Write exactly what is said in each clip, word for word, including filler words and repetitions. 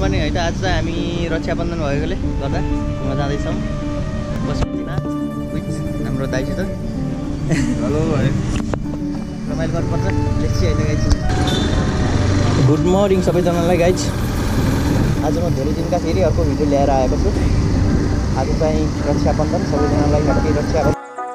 पनि है त आज चाहिँ हामी रक्षाबन्धन भएकोले गर्दा घुम्न जाँदैछौँ पशुपतिनाथ विथ हाम्रो दाइसित। हेलो भाइ, रमाइलो गर्नुपर्छ लेख्ছি होइन गाइज। गुड मर्निङ सबैजनालाई गाइज। आज म धेरै दिनका फेरि अर्को भिडियो ल्याएर आएको छु। आज चाहिँ रक्षाबन्धन, सबैजनालाई ह्याप्पी रक्षाबन्धन।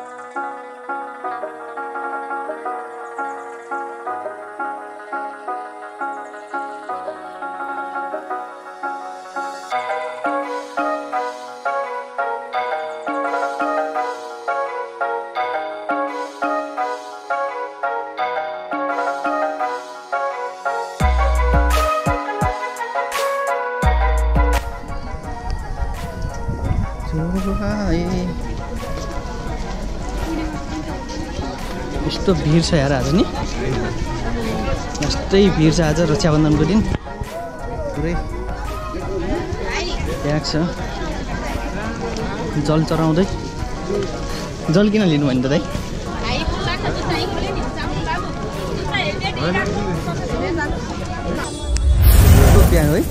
यस्तो भिड छ यार आज नि, यस्तै भिड छ आज रक्षाबन्धनको दिन। पुरै प्याक छ। जल चढाउँदै। जल किन लिनु भने त दाइ? प्याक है।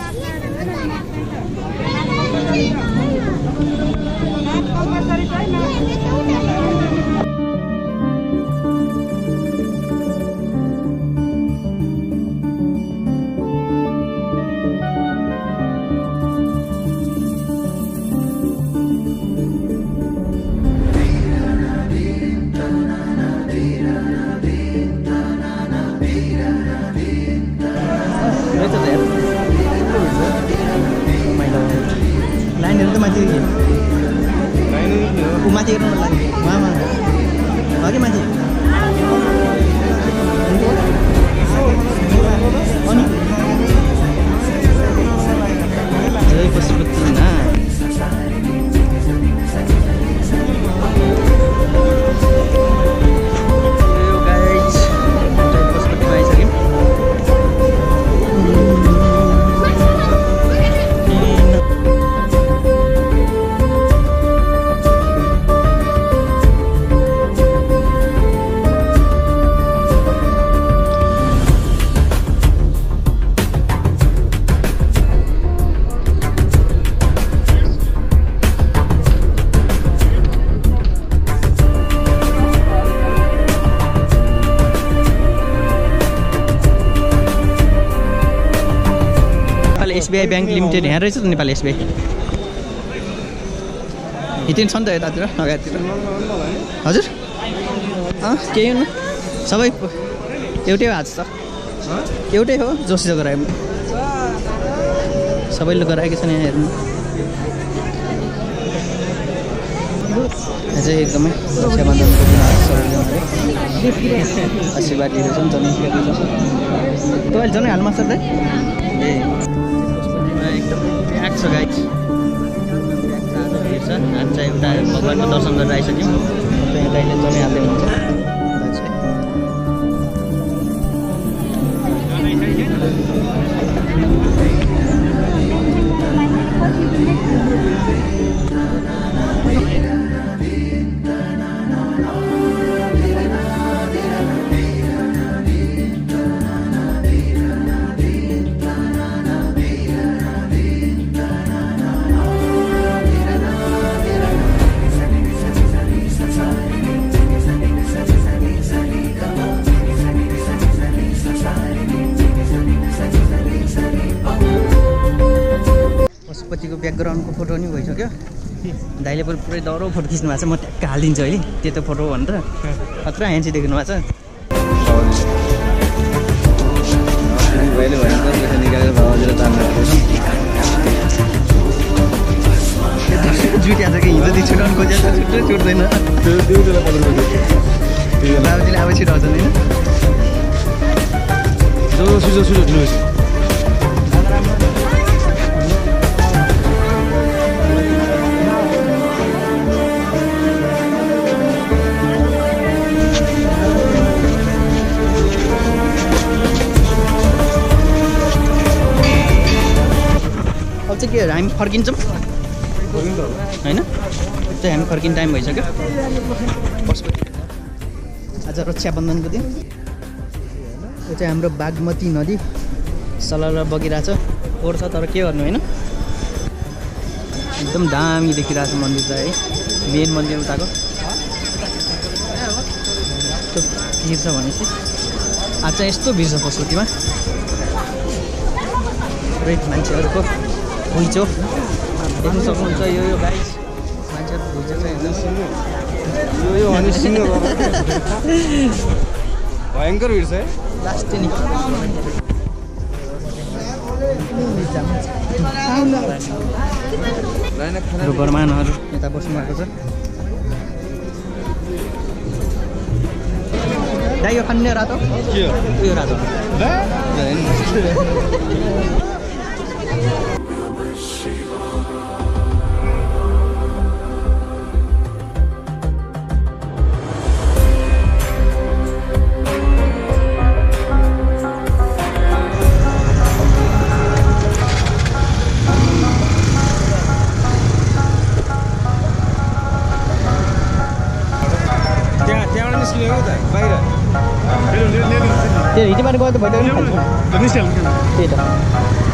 लाइनहरू त माथि ऊ माथि हेर्नु मन लाग्यो उहाँमा अघि माथि अनि जय पशुपतिनाथ। एसबीआई बैंक लिमिटेड यहाँ रहेछ त नेपाल एसबीआई। हिँड्नु छ नि त यतातिर अगाडितिर। हजुर अँ केही हुनु, सबै एउटै आज त एउटै हो। जोसी गरायो सबैले गराएको छ नि यहाँ हेर्नु। यहाँ चाहिँ एकदमै रक्षाबन्धनको दिन सबैले आशीर्वाद दिएको छ नि त। तपाईँले जनै हाल्नु सक्छ दाइ? ए एकदम प्याक छ गाइज। आज भिड छ। आज चाहिँ एउटा भगवान्को दर्शन गरेर आइसक्यौँ। यहाँ दाइले जनै हाल्दै हुन्छ। पशुपतिको ब्याकग्राउन्डको फोटो नि भइसक्यो। दाइले पनि पुरै डह्रो फोटो खिच्नु भएको छ। म ट्याक्क हालिदिन्छु अहिले त्यो त फोटो भनेर। खतरा ह्यान्सी देख्नु भएको छ। जुट्या छ कि हिजो त्यो छुट्याउनु खोजेको छ, छुट्टै छुट्दैन। बाबुजीले अब छिटो आउँछन् होइन? सुझो सुझो अब चाहिँ के हामी फर्किन्छौँ होइन? चाहिँ हामी फर्किने टाइम भइसक्यो। आज रक्षाबन्धनको दिन। यो चाहिँ हाम्रो बागमती नदी सलल बगिरहेछ। फोहोर छ तर के गर्नु होइन एकदम दामी देखिरहेको छ मन्दिर त है मेन मन्दिर उताको यस्तो भिड छ भनेपछि आज चाहिँ यस्तो भिड छ पशुपतिमा पुरै मान्छेहरूको घुइँचो देख्न सक्नुहुन्छ यो यो गाइस मान्छेहरूको घुइँचो चाहिँ यो यो अनि सिंह भयङ्कर भिड छ है लास्ट नि बर्मानहरू यता बस्नु भएको छ दाइ यो खाने रातो के हो यो रातो त्यो हिटीबाट गयो त भइदियो नि त्यही त